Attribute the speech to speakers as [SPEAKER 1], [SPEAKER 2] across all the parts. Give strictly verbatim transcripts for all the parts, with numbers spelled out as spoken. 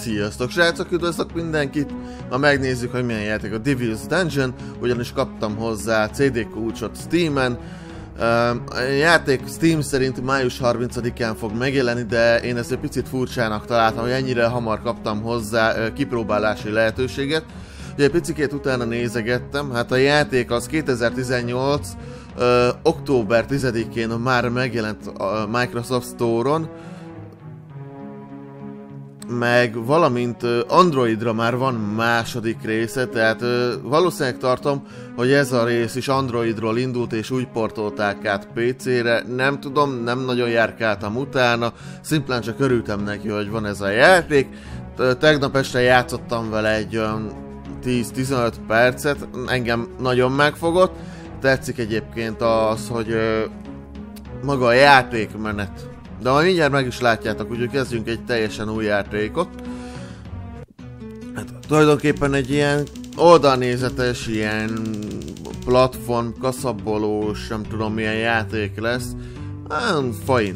[SPEAKER 1] Sziasztok srácok, üdvözlök mindenkit! Ma megnézzük, hogy milyen játék a Devil's Dungeon, ugyanis kaptam hozzá cé dé kulcsot Steamen. A játék Steam szerint május harmincadikán fog megjelenni, de én ezt egy picit furcsának találtam, hogy ennyire hamar kaptam hozzá kipróbálási lehetőséget. Ugye egy picikét utána nézegettem, hát a játék az kétezer-tizennyolc. Ö, október tizedikén már megjelent a Microsoft Store-on, meg valamint Androidra már van második része, tehát ö, valószínűleg tartom, hogy ez a rész is Androidról indult és úgy portolták át pé cére, nem tudom, nem nagyon járkáltam utána, szimplán csak örültem neki, hogy van ez a játék. Tegnap este játszottam vele egy olyan tíz-tizenöt percet, engem nagyon megfogott. Tetszik egyébként az, hogy ö, maga a játékmenet. De majd mindjárt meg is látjátok, úgyhogy kezdjünk egy teljesen új játékot. Hát tulajdonképpen egy ilyen oldalnézetes, ilyen platform, kaszabolós, nem tudom milyen játék lesz. Hát, fajn.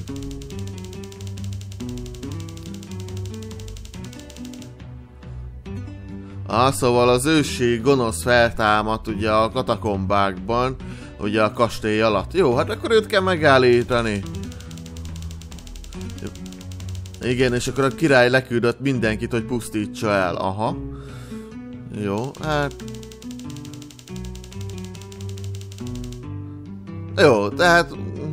[SPEAKER 1] Ah, szóval az ősi gonosz feltámadt ugye a katakombákban, ugye a kastély alatt. Jó, hát akkor őt kell megállítani. Igen, és akkor a király leküldött mindenkit, hogy pusztítsa el. Aha. Jó, hát... Jó, tehát...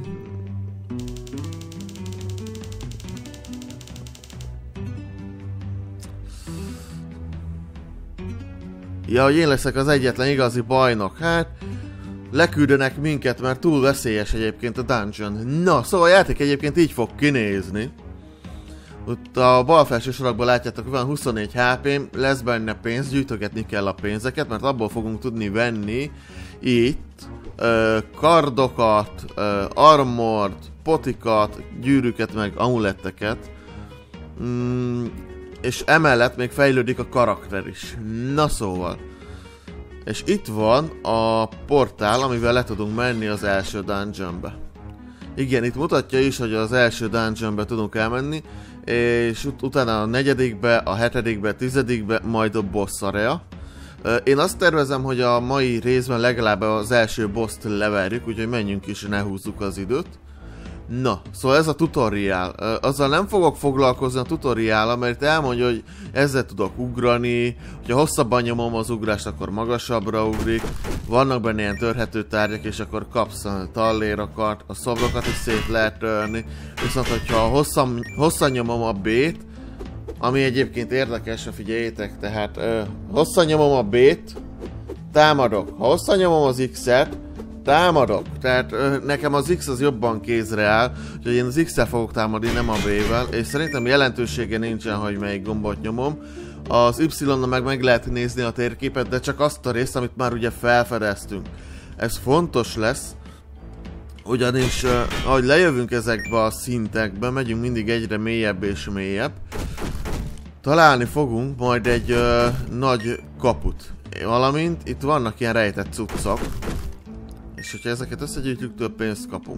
[SPEAKER 1] Ja, hogy én leszek az egyetlen igazi bajnok. Hát... Leküldenek minket, mert túl veszélyes egyébként a dungeon. Na, szóval a játék egyébként így fog kinézni. Ott a bal felső sorokban látjátok, hogy van huszonnégy há pém, lesz benne pénz, gyűjtögetni kell a pénzeket, mert abból fogunk tudni venni itt ö, kardokat, ö, armort, potikat, gyűrűket, meg amuletteket. Mm, és emellett még fejlődik a karakter is. Na szóval. És itt van a portál, amivel le tudunk menni az első dungeonbe. Igen, itt mutatja is, hogy az első dungeonbe tudunk elmenni, és ut utána a negyedikbe, a hetedikbe, a tizedikbe, majd a boss area. Én azt tervezem, hogy a mai részben legalább az első boss-t leverjük, úgyhogy menjünk is, ne húzzuk az időt. Na, szóval ez a tutoriál. Azzal nem fogok foglalkozni a tutoriállal, mert elmondja, hogy ezzel tudok ugrani, hogyha hosszabban nyomom az ugrást, akkor magasabbra ugrik. Vannak benne ilyen törhető tárgyak, és akkor kapsz a tallérokat, a szobrokat is szét lehet törni. Viszont, hogyha hosszan, hosszan nyomom a B-t, ami egyébként érdekes, figyeljétek, tehát ö, hosszan nyomom a B-t, támadok. Ha hosszan nyomom az X-et, támadok, tehát ö, nekem az X az jobban kézre áll, úgyhogy én az X-el fogok támadni, nem a B-vel, és szerintem jelentősége nincsen, hogy melyik gombot nyomom. Az Y-nal meg meg lehet nézni a térképet, de csak azt a részt, amit már ugye felfedeztünk. Ez fontos lesz, ugyanis ö, ahogy lejövünk ezekbe a szintekbe, megyünk mindig egyre mélyebb és mélyebb, találni fogunk majd egy ö, nagy kaput, valamint itt vannak ilyen rejtett cuccok. És hogyha ezeket összegyűjtjük, több pénzt kapunk.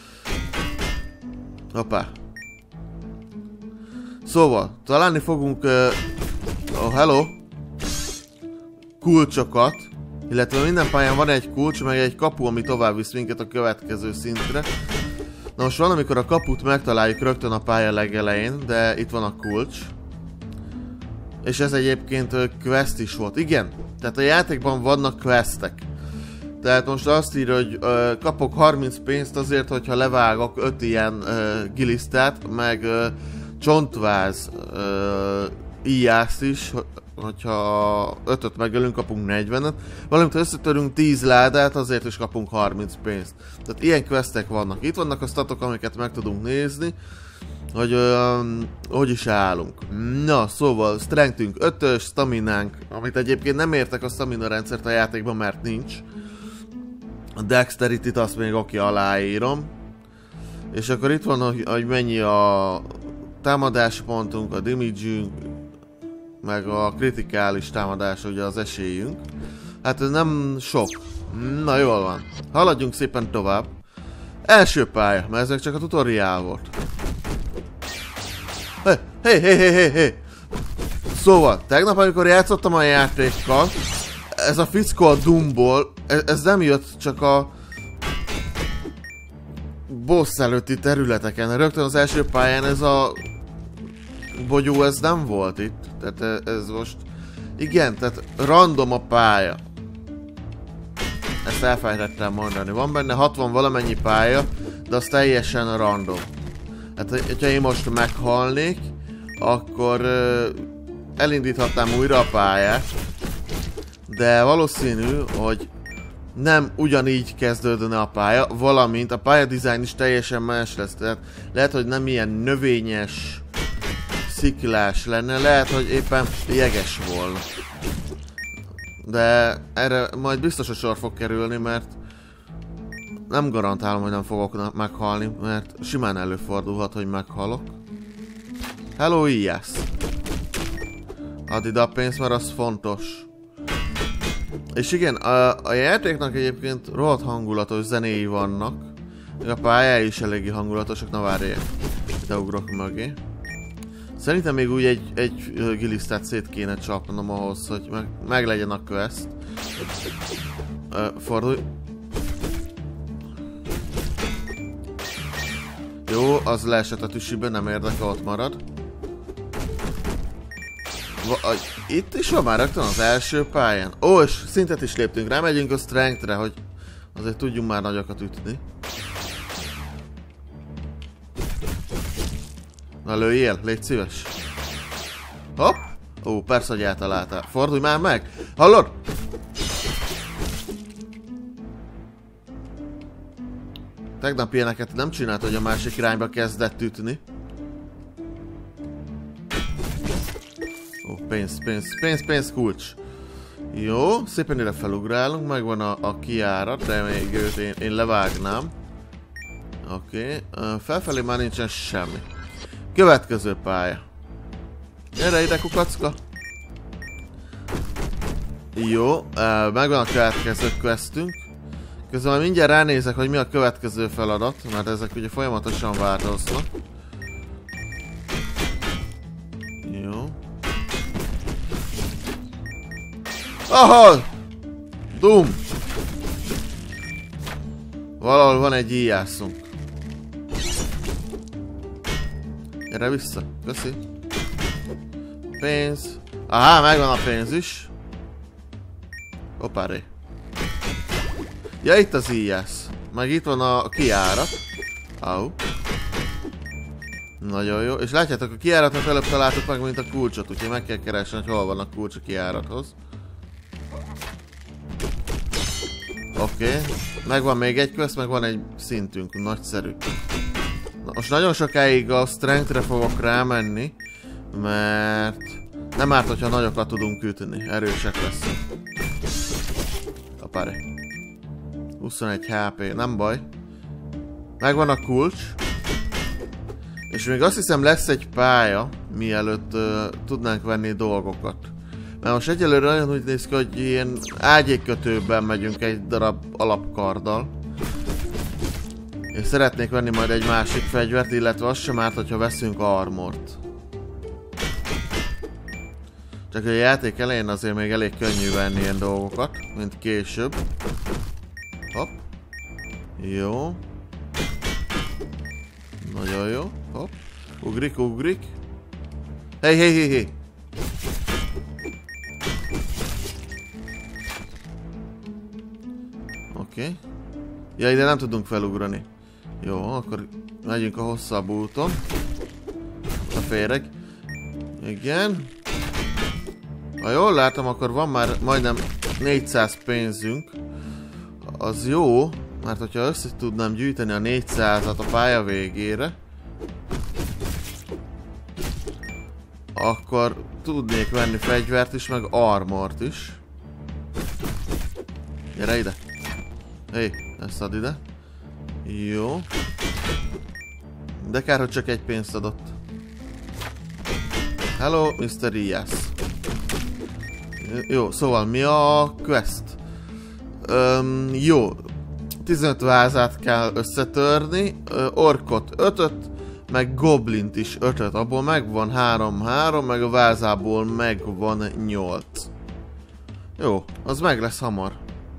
[SPEAKER 1] Hoppá. Szóval, találni fogunk... Uh, oh, hello! Kulcsokat. Illetve minden pályán van egy kulcs, meg egy kapu, ami tovább visz minket a következő szintre. Na most van, amikor a kaput megtaláljuk rögtön a pálya legelején, de itt van a kulcs. És ez egyébként uh, quest is volt. Igen, tehát a játékban vannak questek. Tehát most azt írja, hogy ö, kapok harminc pénzt azért, hogyha levágok öt ilyen ö, gilisztát, meg ö, csontváz ö, íjászt is, hogyha ötöt megölünk, kapunk negyvenet, valamint ha összetörünk tíz ládát, azért is kapunk harminc pénzt. Tehát ilyen questek vannak. Itt vannak a statok, amiket meg tudunk nézni, hogy ö, hogy is állunk. Na, szóval strengthünk ötös, staminánk, amit egyébként nem értek a stamina rendszert a játékban, mert nincs. A dexterity-t azt még oké, aláírom. És akkor itt van, hogy mennyi a támadáspontunk, a damage-ünk, meg a kritikális támadás, ugye az esélyünk. Hát ez nem sok. Na jól van. Haladjunk szépen tovább. Első pálya, mert ez csak a tutoriál volt. Hé, hé, hé, hé, hé, hé. Szóval, tegnap amikor játszottam a játékkal, ez a fickó a Doomból, ez, ez nem jött csak a boss előtti területeken. Rögtön az első pályán ez a bogyó, ez nem volt itt. Tehát ez most... Igen, tehát random a pálya. Ezt elfelejtettem mondani. Van benne hatvan valamennyi pálya, de az teljesen random. Hát, hogyha én most meghalnék, akkor uh, elindíthatnám újra a pályát, de valószínű, hogy nem ugyanígy kezdődne a pálya, valamint a pályadizájn is teljesen más lesz. Tehát lehet, hogy nem ilyen növényes, sziklás lenne, lehet, hogy éppen jeges volna. De erre majd biztos, hogy sor fog kerülni, mert nem garantálom, hogy nem fogok meghalni, mert simán előfordulhat, hogy meghalok. Hello, Iász! Add ide a pénzt, mert az fontos. És igen, a, a játéknak egyébként rohadt hangulatos zenéi vannak. A pályái is eléggé hangulatosak, na várjál. Ide ugrok mögé. Szerintem még úgy egy, egy gilisztát szét kéne csapnom ahhoz, hogy meg, meg legyen a quest. Uh, fordulj. Jó, az leesett a tüsiben, nem érdekel, ott marad. Va itt is van már rögtön az első pályán. Ó, és szintet is léptünk rá, megyünk a strength-re, hogy azért tudjunk már nagyokat ütni. Na lőjél, légy szíves. Hopp! Ó, persze, hogy eltaláltál. Fordulj már meg! Hallod? Tegnap ilyeneket nem csinált, hogy a másik irányba kezdett ütni. Ó, pénz, pénz, pénz, pénz, kulcs. Jó, szépen ide felugrálunk, megvan a, a kijárat, de még őt én, én levágnám. Oké, okay. uh, felfelé már nincsen semmi. Következő pálya. Gyere ide, kukacka! Jó, uh, megvan a következő questünk. Közben már mindjárt ránézek, hogy mi a következő feladat, mert ezek ugye folyamatosan változnak. Jó. Aha! Doom! Valahol van egy íjászunk. Gyere vissza, köszi. Pénz. Aha, megvan a pénz is. Hoppáré. Ja, itt az íjász. Meg itt van a kijárat. Au. Nagyon jó. És látjátok, a kijáratot előbb találtuk meg, mint a kulcsot, úgyhogy meg kell keresni, hogy hol van a kulcs a kijárathoz. Oké. Okay. Megvan még egy quest, meg van egy szintünk. Nagyszerű. Na, most nagyon sokáig a strength-re fogok rámenni, mert nem árt, hogyha nagyokat tudunk ütni. Erősek leszünk. Apáre. huszonegy há pé, nem baj. Megvan a kulcs. És még azt hiszem lesz egy pálya, mielőtt uh, tudnánk venni dolgokat. Mert most egyelőre nagyon úgy néz ki, hogy ilyen ágyékkötőben megyünk egy darab alapkarddal. És szeretnék venni majd egy másik fegyvert, illetve az sem árt, hogyha veszünk armort. Csak a játék elején azért még elég könnyű venni ilyen dolgokat, mint később. Hopp. Jó. Nagyon jó. Hopp. Ugrik, ugrik. Hey, hey, hey, hey. Oké. Okay. Ja, ide nem tudunk felugrani. Jó, akkor megyünk a hosszabb úton. A féreg. Igen. Ha jól látom, akkor van már majdnem négyszáz pénzünk. Az jó, mert hogyha össze tudnám gyűjteni a négyszázat a pálya végére, akkor tudnék venni fegyvert is, meg armort is. Gyere ide! Hé, hey, ezt add ide. Jó. De kár, hogy csak egy pénzt adott. Hello, miszter Iász. Jó, szóval mi a quest? Öm, jó. tizenöt vázát kell összetörni, orkot ötöt, meg goblint is ötöt, abból megvan három három, meg a vázából megvan nyolc. Jó, az meg lesz hamar.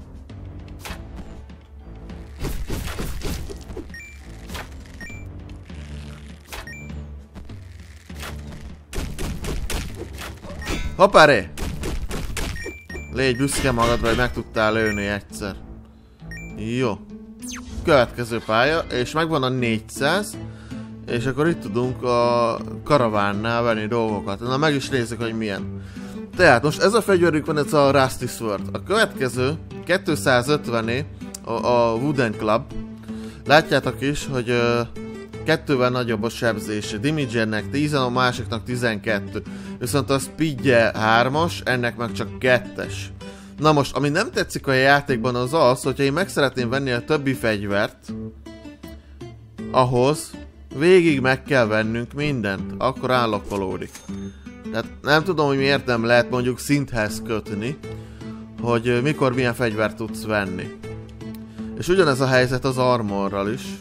[SPEAKER 1] Hoppáré! Légy büszke magadra, hogy meg tudtál lőni egyszer. Jó. Következő pálya, és megvan a négyszáz. És akkor itt tudunk a karavánnál venni dolgokat. Na meg is nézzük, hogy milyen. Tehát most ez a fegyverünk van, ez a Rusty Sword. A következő kétszázötvené a, a Wooden Club. Látjátok is, hogy ö, kettővel nagyobb a sebzése. Damage-nek tíz, a másiknak tizenkettő. Viszont a speedje hármas, ennek meg csak kettes. Na most, ami nem tetszik a játékban az az, hogyha én meg szeretném venni a többi fegyvert, ahhoz végig meg kell vennünk mindent, akkor állapolódik. Tehát nem tudom, hogy miért nem lehet mondjuk szinthez kötni, hogy mikor milyen fegyvert tudsz venni. És ugyanez a helyzet az armorral is.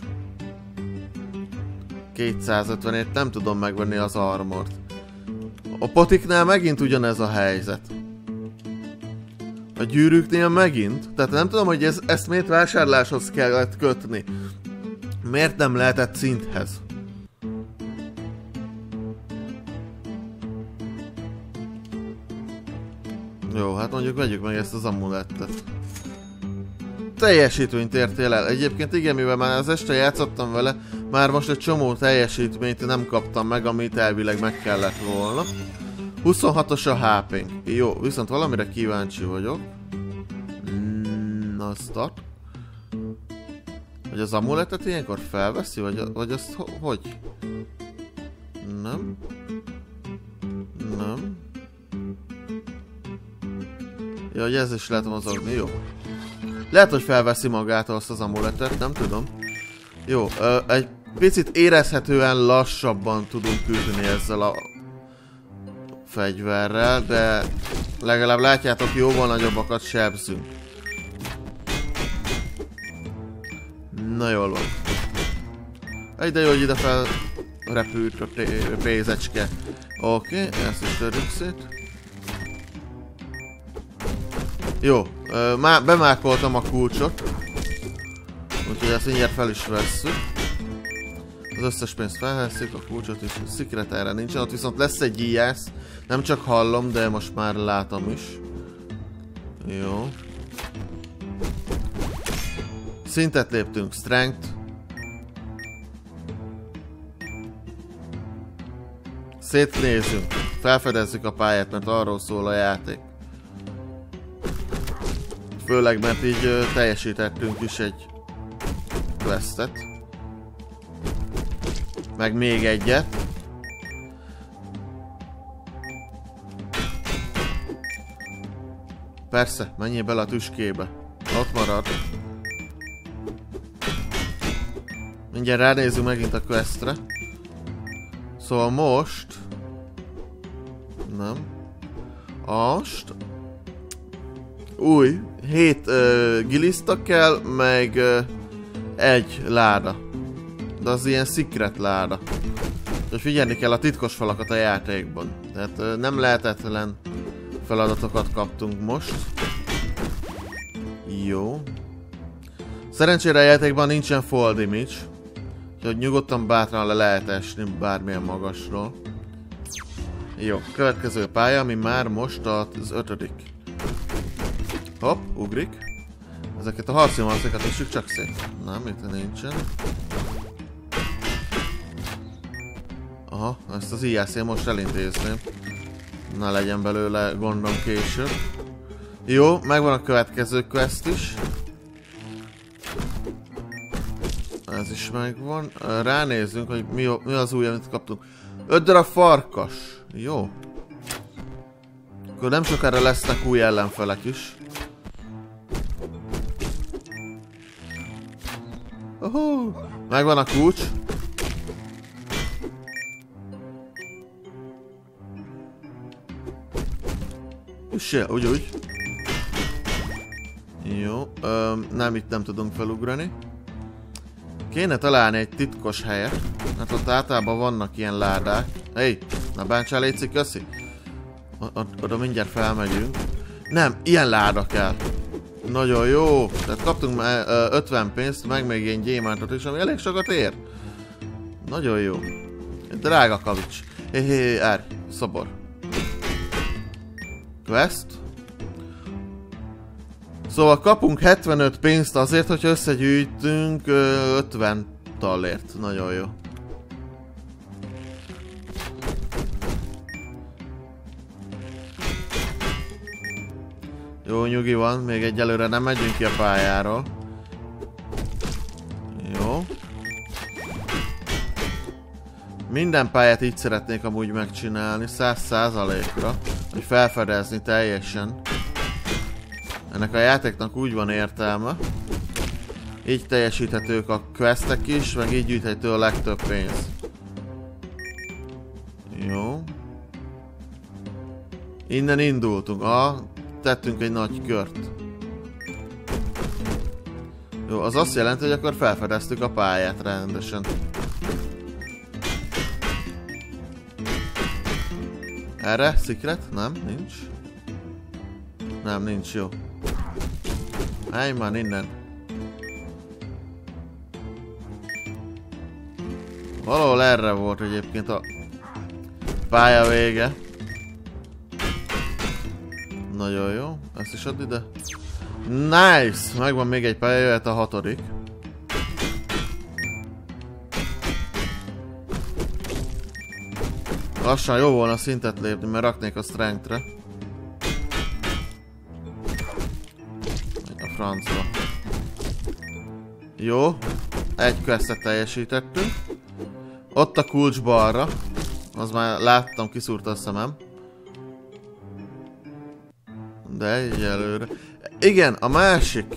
[SPEAKER 1] kétszázötvenért nem tudom megvenni az armort. A potiknál megint ugyanez a helyzet. A gyűrűknél megint. Tehát nem tudom, hogy ez, ezt miért vásárláshoz kellett kötni. Miért nem lehetett szinthez? Jó, hát mondjuk vegyük meg ezt az amulettet. Teljesítményt értél el. Egyébként igen, mivel már az este játszottam vele, már most egy csomó teljesítményt nem kaptam meg, amit elvileg meg kellett volna. huszonhatos a há pénk. Jó, viszont valamire kíváncsi vagyok. Mm, azt a... Hogy az amuletet ilyenkor felveszi, vagy, vagy azt ho hogy? Nem. Nem. Ja, hogy ez is lehet mozogni, jó. Lehet, hogy felveszi magától azt az amuletet, nem tudom. Jó, ö, egy picit érezhetően lassabban tudunk küzdeni ezzel a fegyverrel, de legalább látjátok, jóval nagyobbakat sebzünk. Na jól van. Egy de jó, hogy ide fel repült a pénzecske. Oké, okay, ezt is törjük szét. Jó, ö, má, bemákoltam a kulcsot. Úgyhogy ezt mindjárt fel is vesszük. Az összes pénzt felheszik, a kulcsot is. A secret erre nincsen, ott viszont lesz egy íjász. Nem csak hallom, de most már látom is. Jó. Szintet léptünk, strength. Szétnézzünk, felfedezzük a pályát, mert arról szól a játék. Főleg, mert így ö, teljesítettünk is egy questet. Meg még egyet. Persze, menjél bele a tüskébe. Ott marad. Mindjárt ránézzünk megint a questre. Szóval most... Nem. Most... Új, hét uh, giliszta kell, meg uh, egy láda. De az ilyen secret láda. És figyelni kell a titkos falakat a játékban. Tehát uh, nem lehetetlen feladatokat kaptunk most. Jó. Szerencsére a játékban nincsen fall damage. Úgyhogy nyugodtan bátran le lehet esni bármilyen magasról. Jó, következő pálya, ami már most az ötödik. Hopp, ugrik. Ezeket a harci marcokat is csak szét. Nem, itt nincsen. Aha, ezt az íjász én most elintézném. Ne legyen belőle gondom később. Jó, megvan a következő quest is. Ez is megvan. Ránézzünk, hogy mi, mi az új, amit kaptunk. öt darab farkas. Jó. Akkor nem sokára lesznek új ellenfelek is. Ohó. Megvan a kulcs. Üsse, úgy úgy. Jó. Öm, nem, itt nem tudunk felugrani. Kéne találni egy titkos helyet, mert ott általában vannak ilyen ládák. Hey, na bántsál, létszik, köszi. O oda mindjárt felmegyünk. Nem, ilyen láda kell. Nagyon jó. Tehát kaptunk már ötven pénzt, meg még ilyen gyémántot is, ami elég sokat ér. Nagyon jó. Drága kavics. Hé, hé, hé, árj, szobor. Quest. Szóval kapunk hetvenöt pénzt azért, hogyha összegyűjtünk ötven tallért. Nagyon jó. Jó, nyugi van, még egyelőre nem megyünk ki a pályáról. Jó. Minden pályát így szeretnék amúgy megcsinálni, száz százalékra, hogy felfedezni teljesen. Ennek a játéknak úgy van értelme. Így teljesíthetők a questek is, meg így gyűjthető a legtöbb pénz. Jó. Innen indultunk. Ah, tettünk egy nagy kört. Jó, az azt jelenti, hogy akkor felfedeztük a pályát rendesen. Erre? Secret? Nem, nincs. Nem, nincs, jó. Állj már innen. Valahol erre volt egyébként a pálya vége. Nagyon jó. Ezt is add ide. Nice! Megvan még egy pálya, jöhet a hatodik. Lassan jó volna szintet lépni, mert raknék a strength-re. A francba. Jó. Egy questet teljesítettünk. Ott a kulcs balra. Az már láttam, kiszúrta a szemem. De egyelőre. Igen, a másik.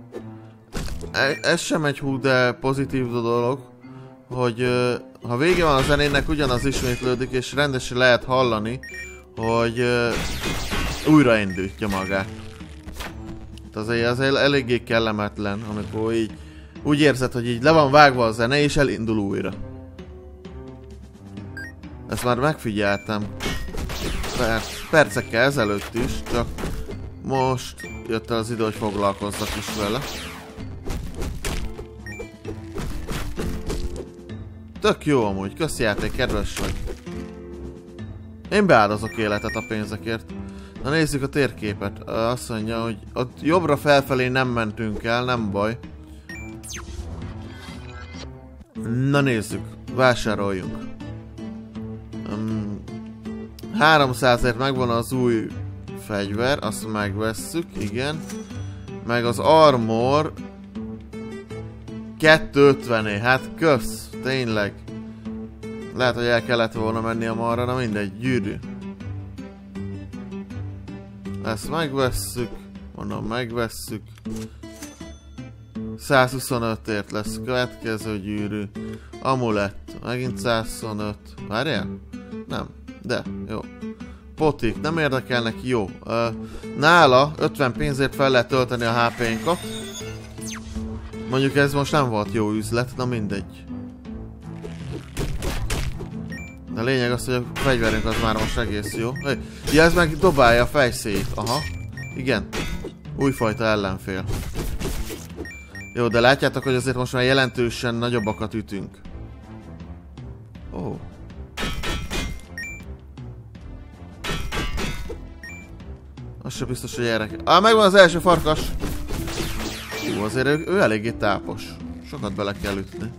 [SPEAKER 1] Ez sem egy hú, de pozitív dolog, hogy ha vége van a zenének, ugyanaz ismétlődik, és rendesen lehet hallani, hogy újraindítja magát. Azért az eléggé kellemetlen, amikor így úgy érzed, hogy így le van vágva a zene, és elindul újra. Ezt már megfigyeltem per percekkel ezelőtt is, csak most jött el az idő, hogy foglalkozzak is vele. Tök jó amúgy, köszi játék, kedves vagy. Én beáldozok életet a pénzekért. Na nézzük a térképet. Azt mondja, hogy ott jobbra felfelé nem mentünk el, nem baj. Na nézzük, vásároljunk. Um, háromszázért megvan az új fegyver, azt megvesszük, igen. Meg az armor kétszázötvenért, hát kösz, tényleg. Lehet, hogy el kellett volna menni a marra, na mindegy, gyűrű. Ezt megvesszük, mondom, megvesszük. százhuszonötért lesz következő gyűrű. Amulett, megint százhuszonöt. Várjál? Nem, de, jó. Potik, nem érdekelnek, jó. Uh, nála ötven pénzért fel lehet tölteni a há pénkat. Mondjuk ez most nem volt jó üzlet, na mindegy. De a lényeg az, hogy a fegyverünk az már most egész jó. Hey, ja, ez meg dobálja a fejszéjét. Aha, igen. Újfajta ellenfél. Jó, de látjátok, hogy azért most már jelentősen nagyobbakat ütünk. Ó. Oh. Az sem biztos, hogy erre kell. Ah, megvan az első farkas! Hú, azért ő, ő eléggé tápos. Sokat bele kell ütni.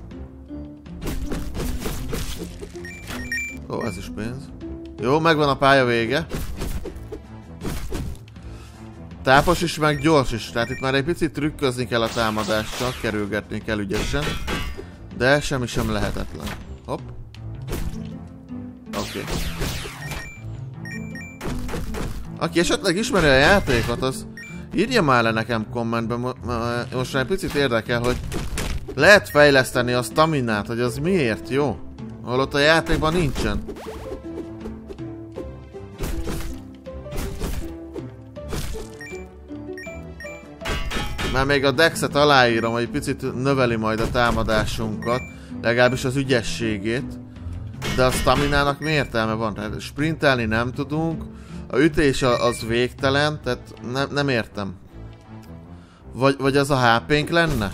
[SPEAKER 1] Ó, ez is pénz. Jó, megvan a pálya vége. Tápos is, meg gyors is. Tehát itt már egy picit trükközni kell a támadással, kerülgetni kell ügyesen. De semmi sem lehetetlen. Hopp. Oké. Okay. Aki esetleg ismeri a játékot, az írja már le nekem kommentben. Most már egy picit érdekel, hogy lehet fejleszteni a staminát, hogy az miért jó? Holott a játékban nincsen. Már még a dexet aláírom, hogy picit növeli majd a támadásunkat, legalábbis az ügyességét. De a staminának mi értelme van? Tehát sprintelni nem tudunk, a ütés az végtelen, tehát ne, nem értem. Vagy, vagy az a há pénk lenne?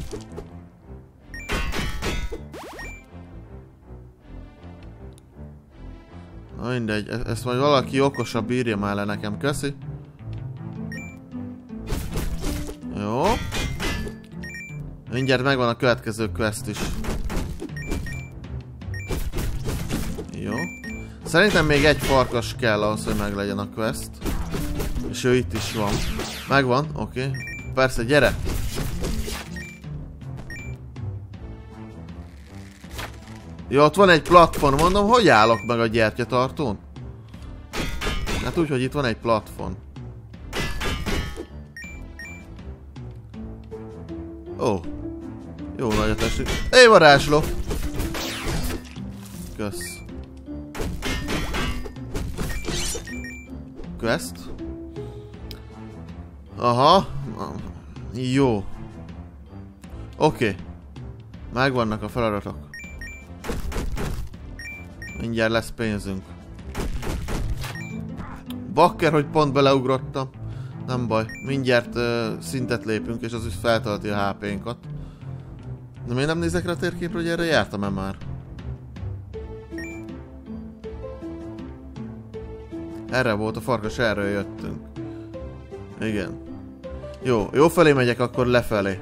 [SPEAKER 1] Na mindegy, e ezt majd valaki okosabb írja már le nekem, köszi. Jó. Mindjárt megvan a következő quest is. Jó. Szerintem még egy farkas kell ahhoz, hogy meglegyen a quest. És ő itt is van. Megvan, oké. Okay. Persze, gyere! Jó, ott van egy platform, mondom, hogy állok meg a gyertyatartón? Hát úgy, hogy itt van egy platform. Ó. Jó nagy a testük. Éj, varázsló! Kösz. Quest. Aha. Jó. Oké. Okay. Megvannak a feladatok. Mindjárt lesz pénzünk. Bakker, hogy pont beleugrottam. Nem baj. Mindjárt uh, szintet lépünk, és az is feltölti a há pénkat. De miért nem nézek rá a térképre, hogy erre jártam-e már? Erre volt a farkas, erről jöttünk. Igen. Jó, jó felé megyek, akkor lefelé.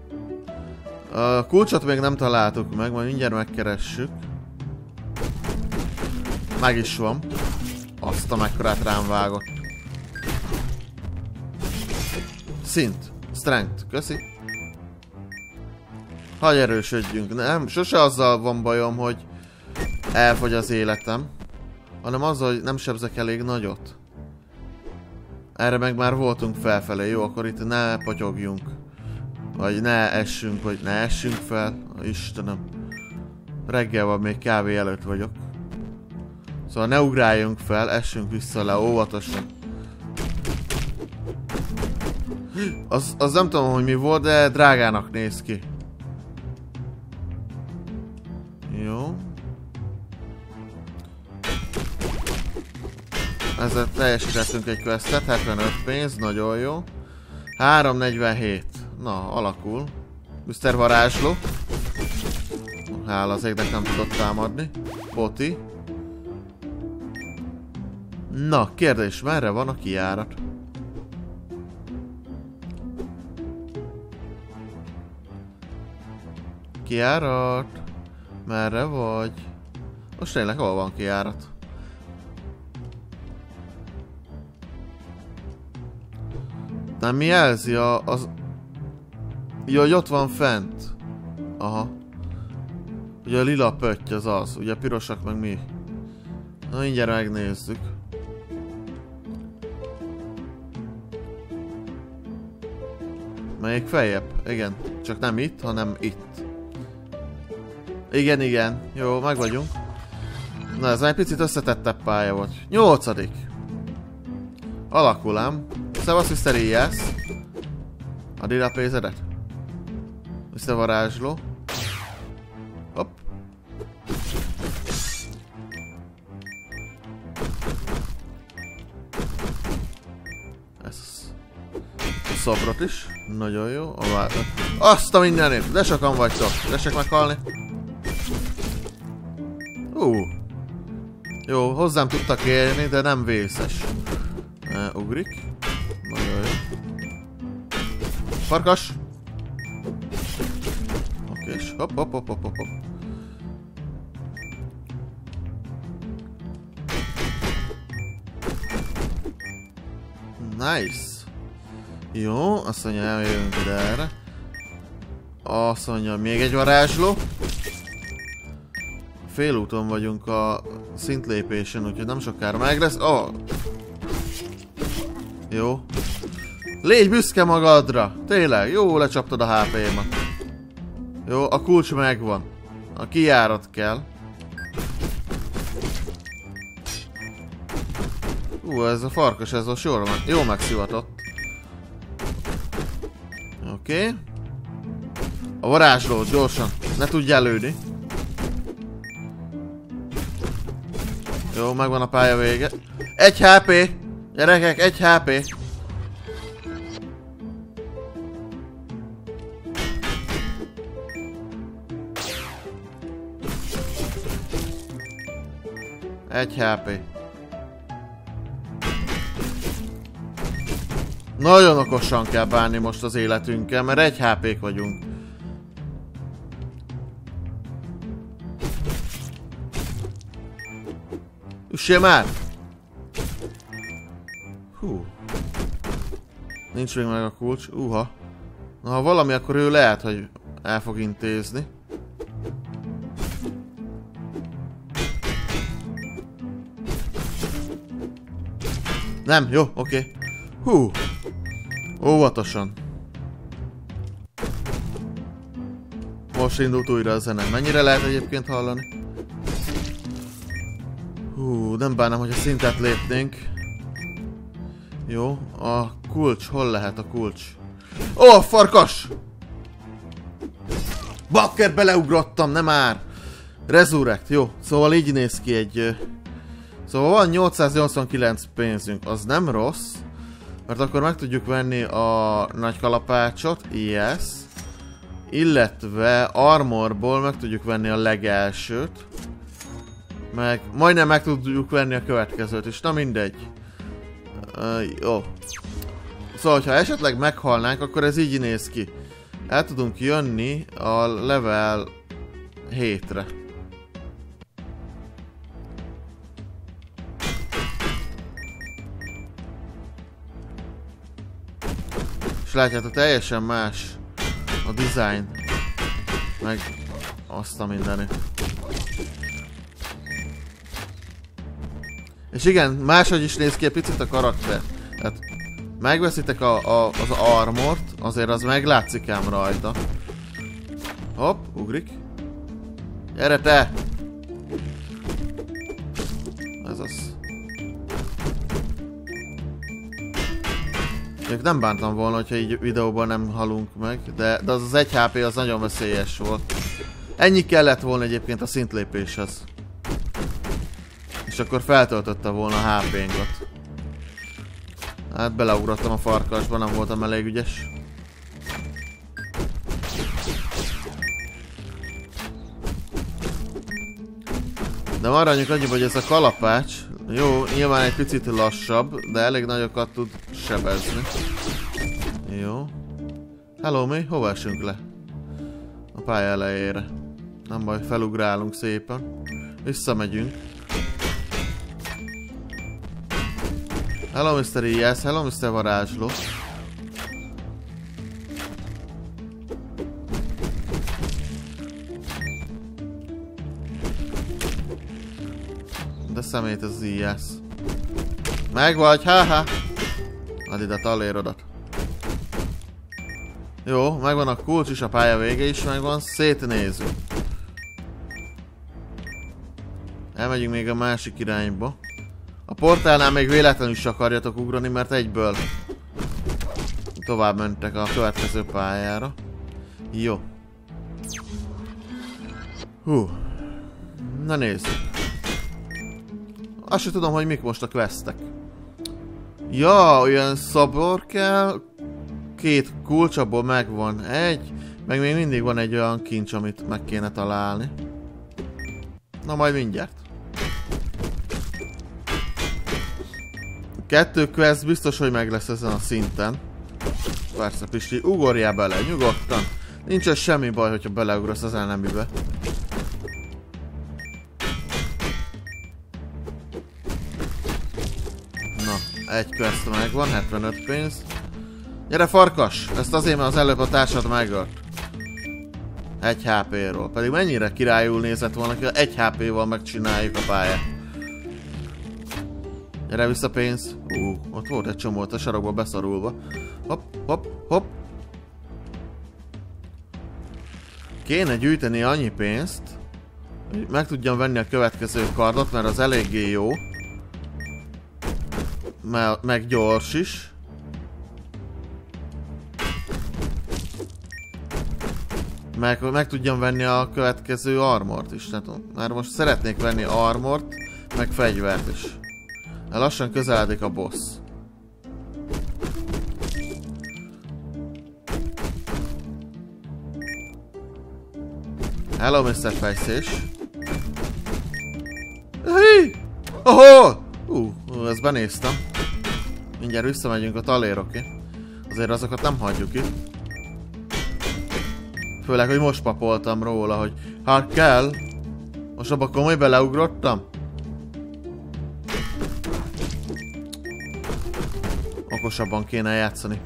[SPEAKER 1] A kulcsot még nem találtuk meg, majd mindjárt megkeressük. Meg is van. Azt a mekkorát rám vágott. Szint. Strength. Köszi. Hagy erősödjünk. Nem, sose azzal van bajom, hogy elfogy az életem, hanem azzal, hogy nem sebzek elég nagyot. Erre meg már voltunk felfelé. Jó, akkor itt ne potyogjunk. Vagy ne essünk, vagy ne essünk fel. Istenem. Reggel van, még kávé előtt vagyok. Szóval ne ugráljunk fel, essünk vissza le, óvatosan. Az, az nem tudom, hogy mi volt, de drágának néz ki. Jó. Ezzel teljesítettünk egy questet, hetvenöt pénz, nagyon jó. háromszáznegyvenhét. Na, alakul. miszter Varázsló. Hála az égnek nem tudott támadni. Poti. Na, kérdés, merre van a kijárat? Kijárat? Merre vagy? Most tényleg hol van kijárat? Nem mi jelzi a, az... Jó, hogy ott van fent. Aha. Ugye a lila pötty az az, ugye a pirosak meg mi? Na, mindjárt megnézzük. Melyik feljebb? Igen. Csak nem itt, hanem itt. Igen, igen. Jó, meg vagyunk. Na, ez már egy picit összetettebb pálya volt. Nyolcadik. Alakul ám. Szevasz, miszter Ijász. Add ide a pénzedet. miszter Varázsló. Hopp. Ez a szobrot is. Nagyon jó. Azt a mindenét! De sokan vagytok. Tessék meghalni. Ú. Jó, hozzám tudtak érni, de nem vészes. Uh, ugrik. Nagyon jó. Farkas! Oké, és hopp, hopp, hopp, hopp, hopp. Nice! Jó, azt mondja, eljövünk ide erre. Azt mondja, még egy varázsló. Félúton vagyunk a szintlépésen, úgyhogy nem sokára meg lesz. Oh. Jó. Légy büszke magadra! Tényleg, jó, lecsaptad a há pé-mat. Jó, a kulcs megvan. A kijárat kell. Ú, ez a farkas, ez most jól, jól megszivatott. Oké. Okay. A varázslót gyorsan. Ne tudja lőni. Jó, megvan a pálya vége. Egy há pé! Gyerekek, egy há pé! Egy há pé. Nagyon okosan kell bánni most az életünkkel, mert egy há pék vagyunk. Üssél már! Hú. Nincs még meg a kulcs. Uha. Na, ha valami, akkor ő lehet, hogy el fog intézni. Nem, jó, oké. Okay. Hú. Óvatosan. Most indult újra a zene. Mennyire lehet egyébként hallani? Hú, nem bánom, hogy a szintet lépnénk. Jó, a kulcs, hol lehet a kulcs? Ó, oh, farkas! Bakker, beleugrottam, nem már! Resurrect, jó, szóval így néz ki egy... Szóval van nyolcszáznyolcvankilenc pénzünk, az nem rossz. Mert akkor meg tudjuk venni a nagy kalapácsot, yes. Illetve armorból meg tudjuk venni a legelsőt. Meg majdnem meg tudjuk venni a következőt is, na mindegy. Uh, jó. Szóval, ha esetleg meghalnánk, akkor ez így néz ki. El tudunk jönni a level hétre. És látjátok, teljesen más a design. Meg azt a mindenit. És igen, máshogy is néz ki egy picit a karakter. Tehát megveszitek a, a, az armort, azért az meglátszik ám rajta. Hopp, ugrik. Gyere te! Ez az. Még nem bántam volna, hogyha így videóban nem halunk meg, de, de az az egy há pé az nagyon veszélyes volt. Ennyi kellett volna egyébként a szintlépéshez. És akkor feltöltötte volna a há pénkat. Hát beleugrottam a farkasba, nem voltam elég ügyes. De maradjunk annyiba, hogy ez a kalapács, jó, nyilván egy picit lassabb, de elég nagyokat tud sebezni. Jó. Hello, mi? Hova esünk le? A pálya elejére. Nem baj, felugrálunk szépen. Visszamegyünk. Hello, miszter Ilyes, hello, miszter Varázsló. De szemét az Ilyes. Megvagy, haha! Add ide talérodat. Jó, megvan a kulcs is, a pálya vége is megvan, szétnézünk. Elmegyünk még a másik irányba. A portálnál még véletlenül is akarjatok ugrani, mert egyből tovább mentek a következő pályára. Jó. Hú. Na nézzük. Azt sem tudom, hogy mik most a questek. Ja, olyan szobor kell. Két kulcs, abból megvan egy. Meg még mindig van egy olyan kincs, amit meg kéne találni. Na majd mindjárt. Kettő quest biztos, hogy meg lesz ezen a szinten. Persze, Pisti, ugorjál bele, nyugodtan. Nincs ez semmi baj, hogyha beleugrasz az ellenbibe. Na, egy quest megvan, hetvenöt pénz. Gyere farkas! Ezt azért, mert az előbb a társad megölt. Egy há péről. Pedig mennyire királyul nézett volna, hogy egy há péval megcsináljuk a pályát. Gyere vissza pénz. Ú, ott volt egy csomó a sarokba beszorulva. Hopp, hopp, hopp. Kéne gyűjteni annyi pénzt, hogy meg tudjam venni a következő kardot, mert az eléggé jó. Meg gyors is. Meg, meg tudjam venni a következő armort is. Tehát már most szeretnék venni armort, meg fegyvert is. Lassan közeledik a boss. Hello, miszter Fejszés. Hey! Oho! Uh, uh, ezt benéztem. Mindjárt visszamegyünk a taléroké. Azért azokat nem hagyjuk itt. Főleg, hogy most papoltam róla, hogy hát kell. Most abba komoly beleugrottam. Okosabban kéne játszani.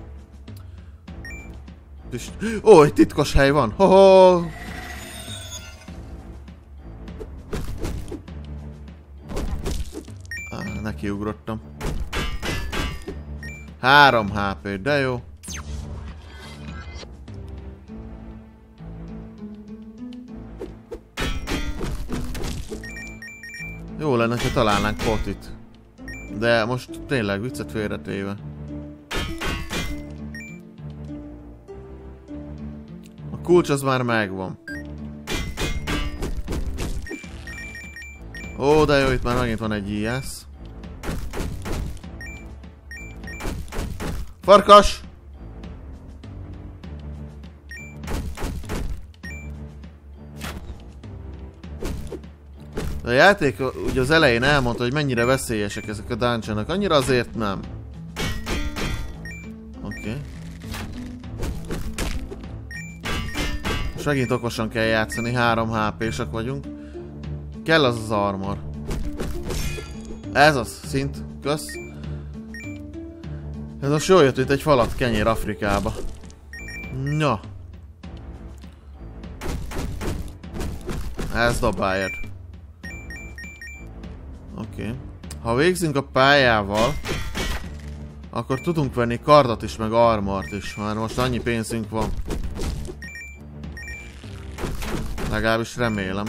[SPEAKER 1] Ó, egy titkos hely van. Hoho! Ah, nekiugrottam. Három há pé, de jó. Jó lenne, ha találnánk potit. De most tényleg viccet félretéve. A kulcs az már megvan. Ó, de jó, itt már megint van egy ijász. Farkas! A játék ugye az elején elmondta, hogy mennyire veszélyesek ezek a dungeonok, annyira azért nem. Oké. Okay. Most megint okosan kell játszani, három há pé-sak vagyunk. Kell az az armor. Ez az, szint, kösz. Ez most jól jött, mint egy falat kenyér Afrikába. Na. Ez dobáljad. Oké. Okay. Ha végzünk a pályával, akkor tudunk venni kardot is, meg armort is. Már most annyi pénzünk van. Legalábbis remélem.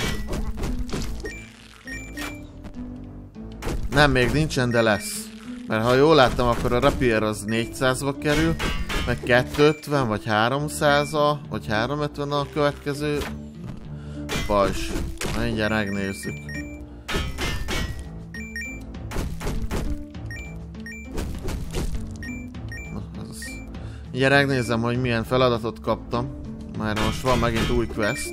[SPEAKER 1] Nem, még nincsen, de lesz. Mert ha jól láttam, akkor a rapier az négyszázba kerül, meg kétszázötven, vagy háromszáz, vagy háromszázötven a következő pajzs. Mindjárt megnézzük. Mindjárt megnézem, hogy milyen feladatot kaptam. Már most van megint új quest.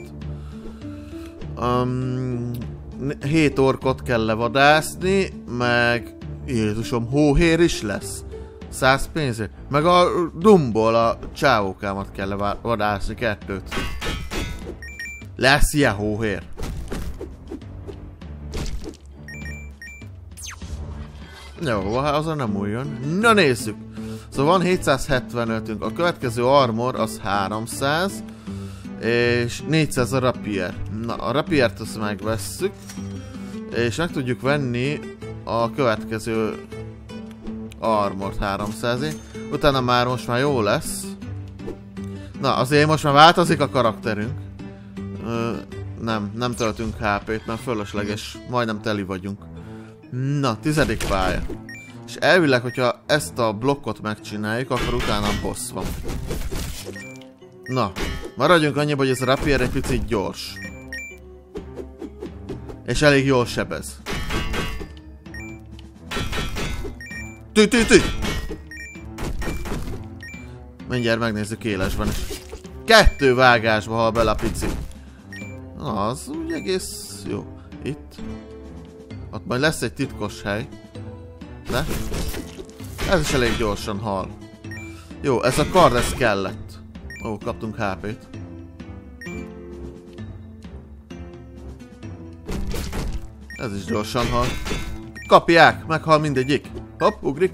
[SPEAKER 1] Um, hét orkot kell levadászni, meg... Jézusom, hóhér is lesz. száz pénzért. Meg a Dumból a csávókámat kell levadászni, kettőt. Lesz ilyen hóhér. Jó, azon nem újjon. Na nézzük. Szóval van hétszázhetvenötünk, a következő armor az háromszáz, és négyszáz a rapier. Na, a rapiert azt megvesszük, és meg tudjuk venni a következő armort háromszázért. Utána már most már jó lesz. Na, azért most már változik a karakterünk. Ö, nem, nem töltünk há pét, mert fölösleges, majdnem teli vagyunk. Na, tizedik pálya. És elvileg, hogyha ezt a blokkot megcsináljuk, akkor utána boss van. Na, maradjunk annyiba, hogy ez a rapier egy picit gyors. És elég jól sebez. Tű, tű, tű! Mindjárt megnézzük élesben is. Kettő vágásba hal bele a pici. Na, az úgy egész jó. Itt. Ott majd lesz egy titkos hely. De? Ez is elég gyorsan hal. Jó, ez a kard, ez kellett. Ó, kaptunk há pét. Ez is gyorsan hal. Kapják! Meghal mindegyik. Hopp, ugrik.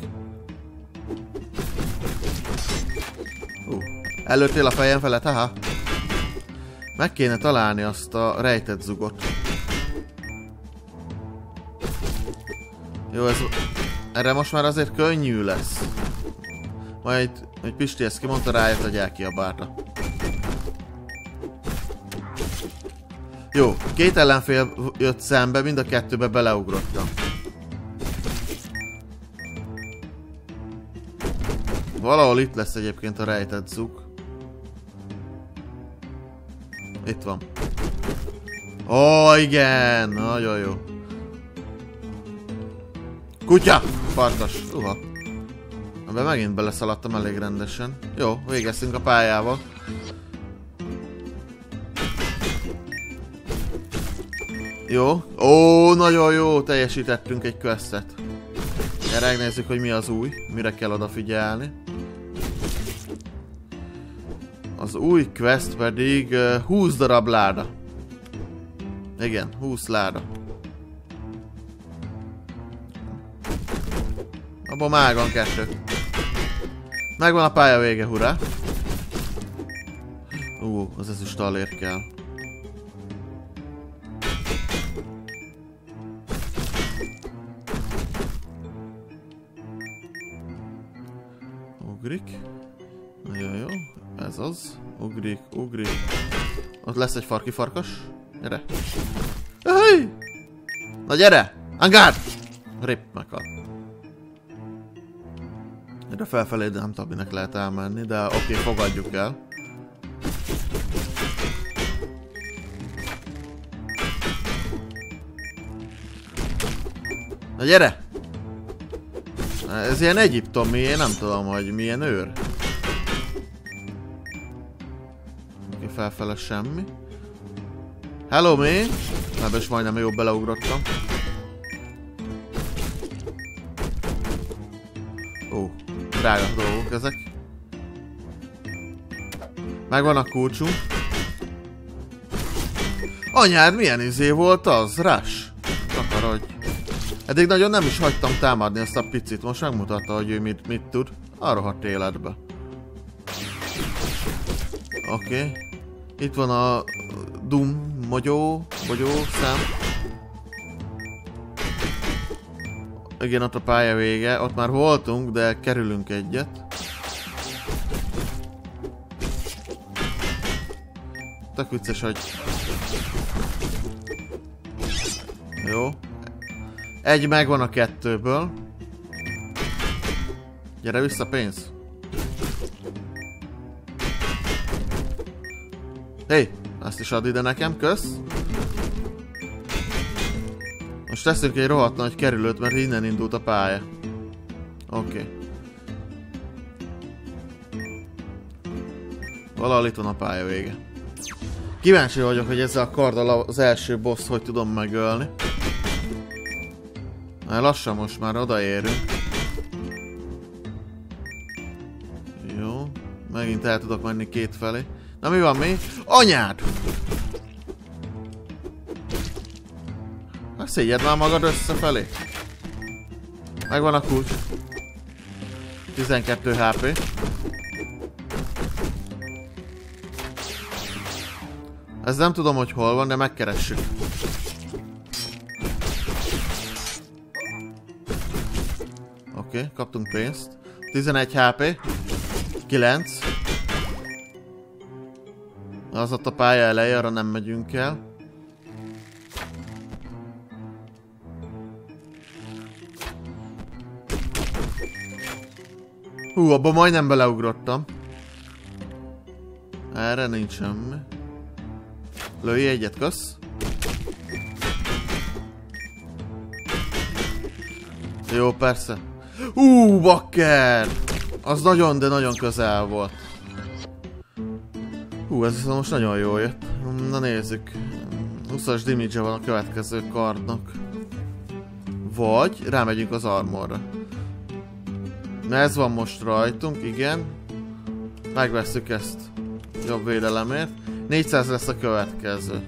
[SPEAKER 1] Ú, előttél a fejem felett, haha. Meg kéne találni azt a rejtett zugot. Jó, ez... Erre most már azért könnyű lesz. Majd, hogy Pisti ezt kimondta, rájött, hogy elkiabálta. Jó, két ellenfél jött szembe, mind a kettőbe beleugrottam. Valahol itt lesz egyébként a rejtett zug. Itt van. Ó, igen! Nagyon jó. Kutya! Farkas. Uha. Ebben megint beleszaladtam elég rendesen. Jó, végeztünk a pályával. Jó. Ó, nagyon jó! Teljesítettünk egy questet. Gyere, nézzük, hogy mi az új. Mire kell odafigyelni. Az új quest pedig uh, húsz darab láda. Igen, húsz láda. Abban már van kettő. Megvan a pálya vége, hurrá! Ú, uh, az ezüst alért kell. Ugrik. Nagyon jó. Ez az. Ugrik, ugrik. Ott lesz egy farki farkas. Gyere. Hey! Na gyere! Angard! Rip meghal. Erre felfelé nem tudom, minek lehet elmenni, de oké, okay, fogadjuk el. Na gyere! Ez ilyen egyiptomi, én nem tudom, hogy milyen őr. Oké, okay, felfele semmi. Hello, me! Ebben is majdnem jobb beleugrottam. Ó, drága dolgok ezek. Megvan a kulcsunk. Anyád, milyen izé volt az? Rush? Takarodj. Eddig nagyon nem is hagytam támadni ezt a picit. Most megmutatta, hogy ő mit, mit tud. A rohadt életbe. Oké. Okay. Itt van a Dum, mogyó, mogyó szám. Igen, ott a pálya vége. Ott már voltunk, de kerülünk egyet. Tök vicces, hogy... Jó. Egy megvan a kettőből. Gyere vissza, pénz. Hé, hey, ezt is add ide nekem, kösz. Most teszünk egy rohadt nagy kerülőt, mert innen indult a pálya. Oké. Okay. Valahol itt van a pálya vége. Kíváncsi vagyok, hogy ezzel a karddal az első boss hogy tudom megölni. Na, lassan most már odaérünk. Jó. Megint el tudok menni két felé. Na mi van mi? Anyád! Hát szégyed már magad összefelé. Megvan a kulcs. tizenkettő há pé. Ez nem tudom, hogy hol van, de megkeressük. Oké, okay, kaptunk pénzt. tizenegy há pé. kilenc. Az ott a pálya eleje, arra nem megyünk el. Hú, abba majdnem beleugrottam. Erre nincs semmi. Lőj egyet, kösz. Jó, persze. Hú, bakker! Az nagyon, de nagyon közel volt. Hú, ez viszont most nagyon jól jött. Na nézzük. húszas damage van a következő kardnak. Vagy rámegyünk az armorra. Ez van most rajtunk, igen. Megvesszük ezt jobb védelemért. négyszáz lesz a következő.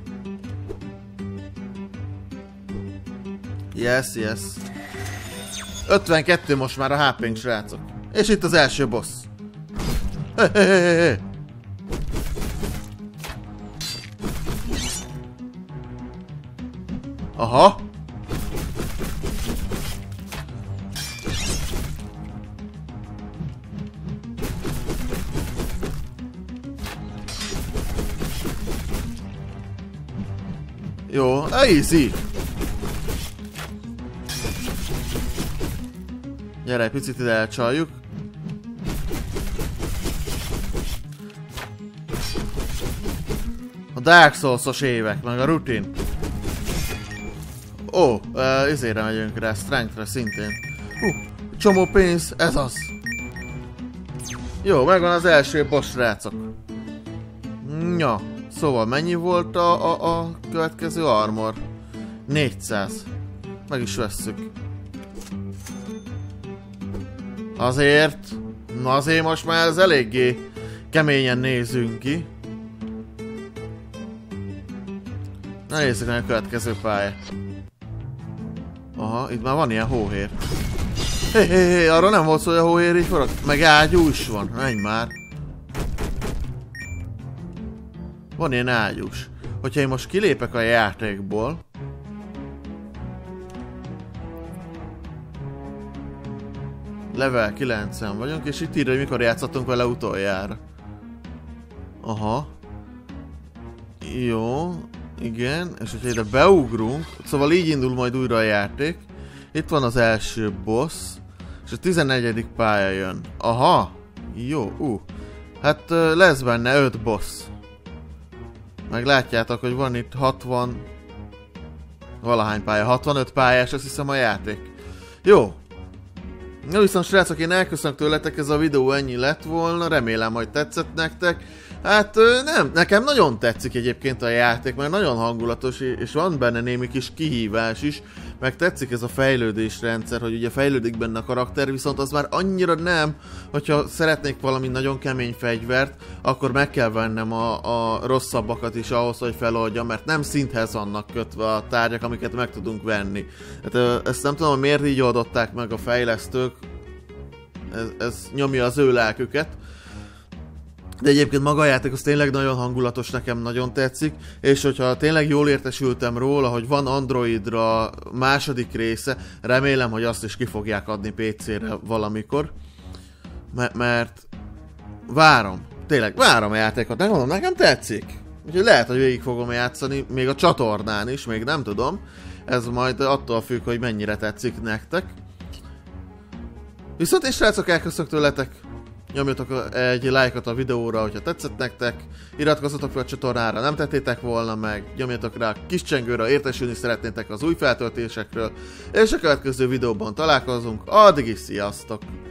[SPEAKER 1] Yes, yes. ötvenkettő most már a há pénk, srácok. És itt az első boss. Hé, hé, hé, hé. Aha. Jó, easy. Gyere, egy picit ide elcsaljuk. A Dark Souls-os évek, meg a rutin. Ó, uh, izére megyünk rá, strength-re szintén. Hú, uh, csomó pénz, ez az. Jó, megvan az első boss, srácok. Ja, szóval mennyi volt a, a, a következő armor? négyszáz. Meg is vesszük. Azért, na azért most már ez eléggé keményen nézünk ki. Na nézzük meg a következő pályát. Aha, itt már van ilyen hóhér. Hé, hé, hé, arra nem volt szó, hogy a hóhér így forog. Meg ágyú is van, menj már. Van ilyen ágyús. Hogyha én most kilépek a játékból... Level kilencven vagyunk, és itt írja, hogy mikor játszottunk vele utoljára. Aha. Jó. Igen, és hogyha ide beugrunk, szóval így indul majd újra a játék. Itt van az első boss, és a tizennegyedik pálya jön. Aha. Jó, ú. Hát lesz benne öt boss. Meg látjátok, hogy van itt hatvan... Valahány pálya, hatvanöt pályás, azt hiszem a játék. Jó. Na viszont srácok, én elköszönök tőletek, ez a videó ennyi lett volna, remélem, hogy tetszett nektek. Hát nem, nekem nagyon tetszik egyébként a játék, mert nagyon hangulatos, és van benne némi kis kihívás is, meg tetszik ez a fejlődésrendszer, hogy ugye fejlődik benne a karakter, viszont az már annyira nem, hogyha szeretnék valami nagyon kemény fegyvert, akkor meg kell vennem a, a rosszabbakat is ahhoz, hogy feloldjam, mert nem szinthez vannak kötve a tárgyak, amiket meg tudunk venni. Hát, ezt nem tudom, miért így oldották meg a fejlesztők, ez, ez nyomja az ő lelküket. De egyébként maga a játék az tényleg nagyon hangulatos, nekem nagyon tetszik, és hogyha tényleg jól értesültem róla, hogy van Androidra második része, remélem, hogy azt is ki fogják adni pé cére valamikor. M mert várom, tényleg várom a játékot, nem mondom, nekem tetszik. Úgyhogy lehet, hogy végig fogom játszani, még a csatornán is, még nem tudom. Ez majd attól függ, hogy mennyire tetszik nektek. Viszont én srácok, elköszönök tőletek. Nyomjatok egy lájkot a videóra, hogyha tetszett nektek, iratkozzatok fel a csatornára, nem tettétek volna meg, nyomjatok rá a kis csengőre, értesülni szeretnétek az új feltöltésekről, és a következő videóban találkozunk, addig is sziasztok!